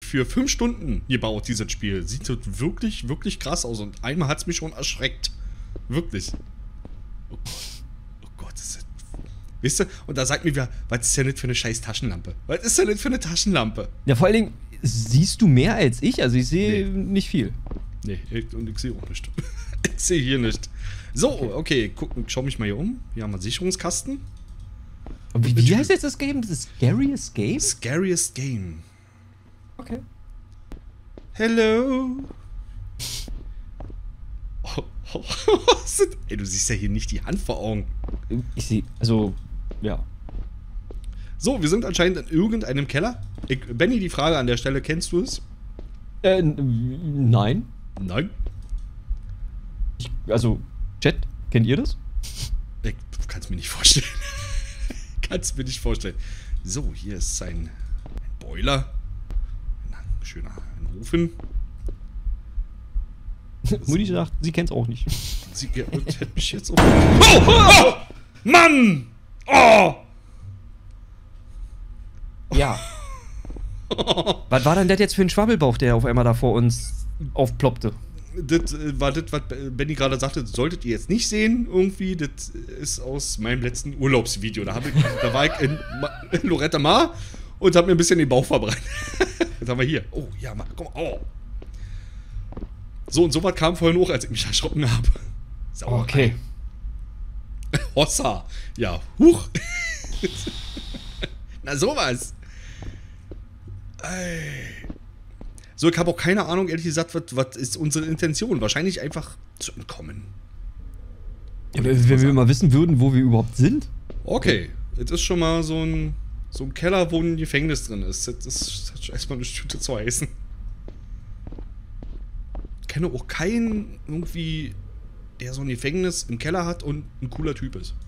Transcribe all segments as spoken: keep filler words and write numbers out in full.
für fünf Stunden gebaut, dieses Spiel. Sieht so wirklich, wirklich krass aus. Und einmal hat es mich schon erschreckt. Wirklich. Oh Gott. Oh Gott. Das ist, weißt du? Und da sagt mir wer, was ist denn das für eine scheiß Taschenlampe? Was ist denn das für eine Taschenlampe? Ja, vor allen Dingen, siehst du mehr als ich? Also ich sehe Nee. nicht viel. Nee, ich, und ich sehe auch nicht. Ich sehe hier nicht. So, okay, guck, schau mich mal hier um. Hier haben wir einen Sicherungskasten. Und wie, wie heißt jetzt das Game? Das ist Scariest Game? Scariest Game. Okay. Hello. Oh, oh, ey, du siehst ja hier nicht die Hand vor Augen. Ich sehe, also, ja. So, wir sind anscheinend in irgendeinem Keller. Ich, Benny, die Frage an der Stelle, kennst du es? Äh, n- nein. Nein. Ich, also, Chat, kennt ihr das? Ich kann es mir nicht vorstellen. Kann es mir nicht vorstellen. So, hier ist ein, ein Boiler. Ein schöner ein Ofen. Mutti sagt, sie kennt es auch nicht. Sie hätte mich jetzt auch... Oh, oh! Mann! Oh! Ja. Was war denn das jetzt für ein Schwabbelbauch, der auf einmal da vor uns aufploppte? Das äh, war das, was Benny gerade sagte, das solltet ihr jetzt nicht sehen, irgendwie. Das ist aus meinem letzten Urlaubsvideo. Da, hab ich, da war ich in, Ma in Loretta Mar und hab mir ein bisschen den Bauch verbrannt. Jetzt haben wir hier. Oh, ja, Mann, komm, oh. So, und sowas kam vorhin hoch, als ich mich erschrocken habe. Sauer. Okay. Hossa. Ja, huch. Na, sowas. Ey. So, ich habe auch keine Ahnung, ehrlich gesagt, was, was ist unsere Intention? Wahrscheinlich einfach zu entkommen. Ja, wenn wenn wir mal wissen würden, wo wir überhaupt sind. Okay, jetzt ist schon mal so ein, so ein Keller, wo ein Gefängnis drin ist. Das ist das hat erstmal eine Stüte zu heißen. Ich kenne auch keinen irgendwie, der so ein Gefängnis im Keller hat und ein cooler Typ ist.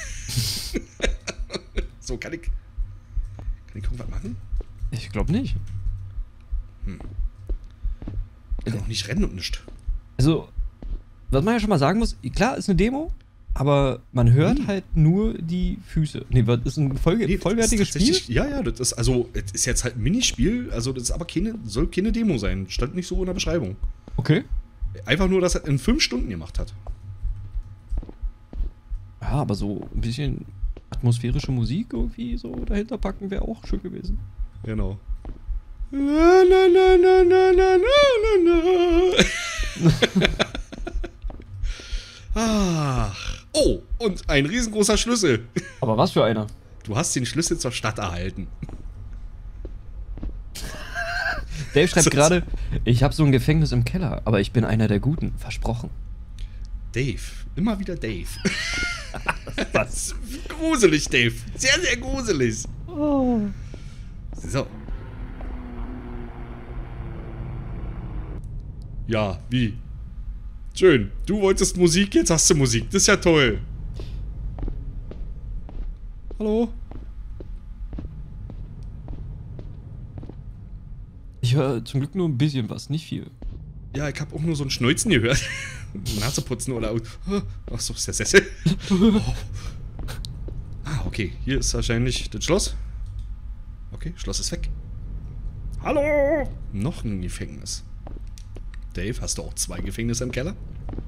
So, kann ich. Kann ich irgendwas machen? Ich glaube nicht. Hm. Ich kann auch nicht rennen und nicht. Also, was man ja schon mal sagen muss, klar, ist eine Demo, aber man hört Hm. halt nur die Füße. Nee, was ist ein voll, Nee, vollwertiges das ist Spiel? tatsächlich- Ja, ja, das ist also, es ist jetzt halt ein Minispiel, also das ist aber keine, soll keine Demo sein. Stand nicht so in der Beschreibung. Okay. Einfach nur, dass er in fünf Stunden gemacht hat. Ja, aber so ein bisschen atmosphärische Musik irgendwie so dahinter packen wäre auch schön gewesen. Genau. Na, na, na, na, na, na, na, na. Ach. Oh, und ein riesengroßer Schlüssel. Aber was für einer? Du hast den Schlüssel zur Stadt erhalten. Dave schreibt So- gerade, ich habe so ein Gefängnis im Keller, aber ich bin einer der Guten. Versprochen. Dave. Immer wieder Dave. Was? Gruselig, Dave. Sehr, sehr gruselig. Oh. So. Ja, wie? Schön. Du wolltest Musik, jetzt hast du Musik. Das ist ja toll. Hallo? Ich höre zum Glück nur ein bisschen was, nicht viel. Ja, ich habe auch nur so ein Schneuzen gehört. Nase putzen oder... Ach so, ist der Sessel. Oh. Ah, okay. Hier ist wahrscheinlich das Schloss. Okay, Schloss ist weg. Hallo! Noch ein Gefängnis. Dave, hast du auch zwei Gefängnisse im Keller?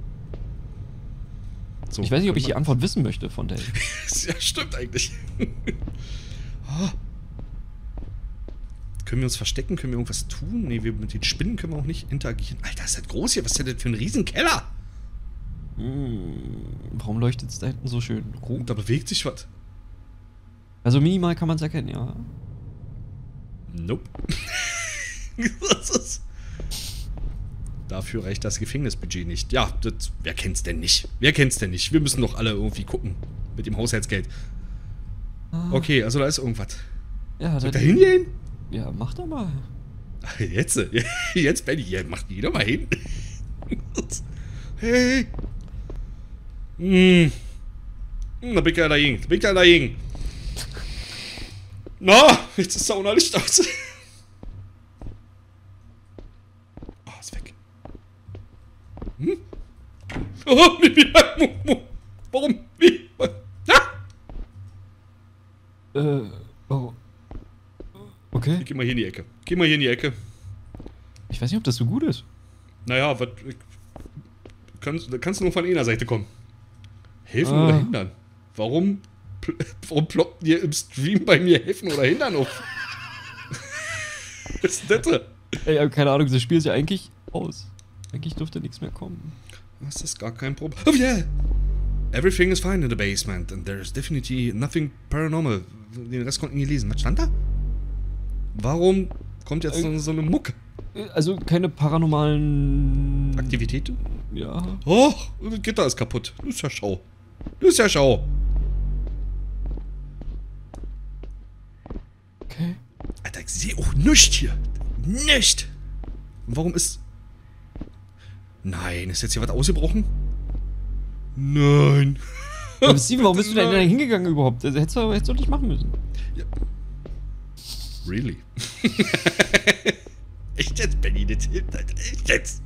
So, Ich weiß nicht, ob ich die Antwort wissen möchte von Dave. Ja, stimmt eigentlich. Oh. Können wir uns verstecken? Können wir irgendwas tun? Nee, wir, mit den Spinnen können wir auch nicht interagieren. Alter, ist das groß hier? Was ist denn das für ein Riesenkeller? Hm, warum leuchtet es da hinten so schön Und rot? da bewegt sich was. Also minimal kann man es erkennen, ja. Nope. Was ist? Dafür reicht das Gefängnisbudget nicht. Ja, das, wer kennt's denn nicht? Wer kennt's denn nicht? Wir müssen doch alle irgendwie gucken. Mit dem Haushaltsgeld. Okay, also da ist irgendwas. Ja, Soll ich da da hingehen? Ja, mach doch mal. Ach, Jetzt, jetzt, Benny, ja, macht jeder mal hin. Hey. Hm. Na, bin ich ja dagegen. Bin ich ja dagegen. Na, jetzt ist Saunalicht aus. Oh, ist weg. Hm? Oh, wie, wie, warum? Wie? Ah! Äh, oh. Okay. Geh mal hier in die Ecke. Geh mal hier in die Ecke. weiß nicht, ob das so gut ist. Naja, was. Kannst, kannst du nur von einer Seite kommen. Helfen Ah. oder hindern? Warum, pl warum ploppt ihr im Stream bei mir helfen oder hindern auf? Was ist das denn? Ey, aber keine Ahnung, das Spiel ist ja eigentlich aus. Eigentlich dürfte nichts mehr kommen. Das ist gar kein Problem. Oh yeah! Everything is fine in the basement and there's definitely nothing paranormal. Den Rest konnten wir lesen. Was stand da? Warum kommt jetzt Äh, so eine Mucke? Also keine paranormalen... Aktivitäten? Ja. Oh, das Gitter ist kaputt. Das ist ja Schau. Das ist ja Schau. Okay. Alter, ich sehe auch nichts hier. Nicht. Warum ist... Nein, ist jetzt hier was ausgebrochen? Nein. Aber Steven, warum bist du denn da hingegangen überhaupt? Also, hättest, du, hättest du nicht machen müssen. Ja. Really? Echt jetzt, Benny? Das hilft halt. Echt jetzt?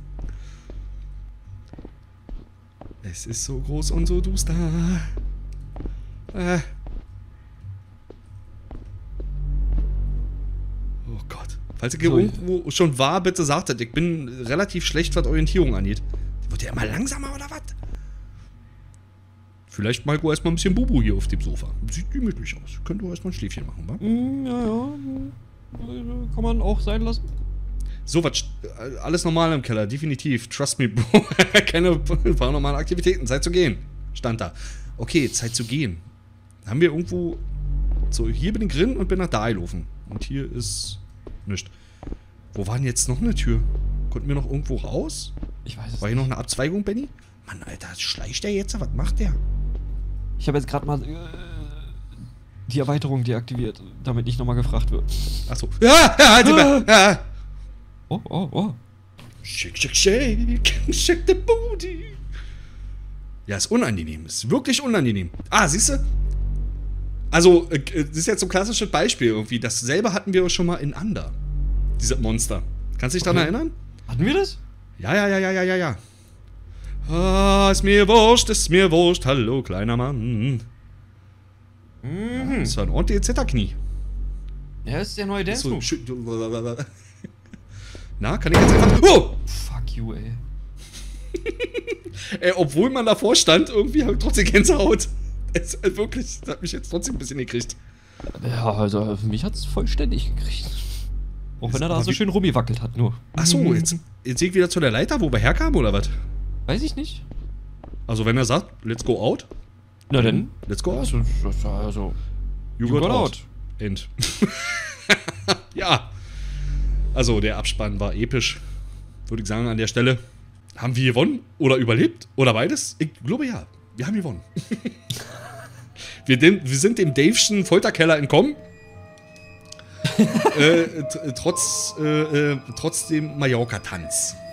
Es ist so groß und so duster. Äh. Oh Gott. Falls ihr So, irgendwo schon war, bitte sagt das. Ich bin relativ schlecht, was Orientierung angeht. Wird ja immer langsamer oder was? Vielleicht mal erstmal ein bisschen Bubu hier auf dem Sofa. Sieht gemütlich aus. Könnt ihr erstmal ein Schläfchen machen, wa? Mm, ja, ja. Kann man auch sein lassen. So, was, alles normal im Keller, definitiv. Trust me, Bro. Keine paranormalen Aktivitäten, Zeit zu gehen. Stand da. Okay, Zeit zu gehen. Haben wir irgendwo... So, hier bin ich drin und bin nach da gelaufen. Und hier ist... nichts. Wo war denn jetzt noch eine Tür? Konnten wir noch irgendwo raus? Ich weiß es War hier nicht. noch eine Abzweigung, Benny? Mann, Alter, schleicht der jetzt? Was macht der? Ich habe jetzt gerade mal äh, die Erweiterung deaktiviert, damit nicht nochmal gefragt wird. Achso. Ja, ja, halt mal. Ja. Oh, oh, oh. Shake, shake, shake. Shake the booty. Ja, ist unangenehm. Ist wirklich unangenehm. Ah, siehst du? Also, äh, das ist jetzt so ein klassisches Beispiel irgendwie. Dasselbe hatten wir schon mal in Under. Diese Monster. Kannst du dich daran Okay. erinnern? Hatten wir das? Ja, ja, ja, ja, ja, ja, ja. Ah, ist mir wurscht, ist mir wurscht. Hallo, kleiner Mann. Mhm. Das war ein ordentliches Zitterknie. Ja, das ist der neue Dance So, Move. schü- Na, kann ich jetzt einfach... Oh! Fuck you, ey. Ey, obwohl man davor stand, irgendwie habe ich trotzdem Gänsehaut. Es, äh, wirklich, das hat mich jetzt trotzdem ein bisschen gekriegt. Ja, also für mich hat es vollständig gekriegt. Auch wenn er da aber so wie- schön rumgewackelt hat, nur. Ach so, jetzt, jetzt sehe ich wieder zu der Leiter, wo wir herkamen, oder was? Weiß ich nicht. Also wenn er sagt, let's go out, Na denn. let's go out. Also, also You, got, out. End. Ja. Also der Abspann war episch, würde ich sagen an der Stelle. Haben wir gewonnen oder überlebt oder beides? Ich glaube ja, wir haben gewonnen. wir, dem, wir sind dem Dave'schen Folterkeller entkommen. äh, t- trotz, äh, äh, trotz dem Mallorca-Tanz.